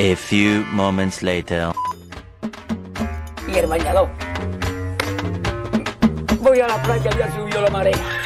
A few moments later. Y el bañador. Voy a la playa, ya subió la marea.